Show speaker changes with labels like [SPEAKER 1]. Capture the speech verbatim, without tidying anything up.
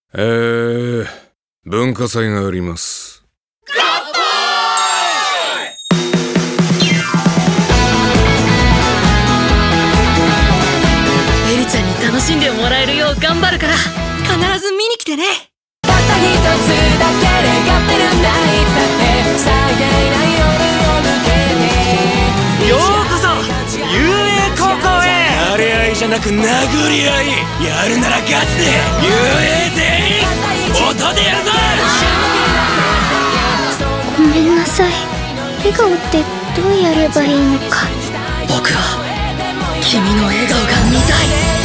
[SPEAKER 1] えー、文化祭があります。
[SPEAKER 2] エリちゃんに楽しんでもらえるよう頑張るから必ず見に来てね。
[SPEAKER 3] たった一つだけで勝ってるんだいつだって最大な夜を抜けて
[SPEAKER 4] ようこそ遊泳高校へ。やれ合いじゃなく殴り合い、やるならガチで遊泳全員音でやるぞ。
[SPEAKER 5] ごめんなさい。笑顔ってどうやればいいのか。
[SPEAKER 2] 僕は君の笑顔が見たい。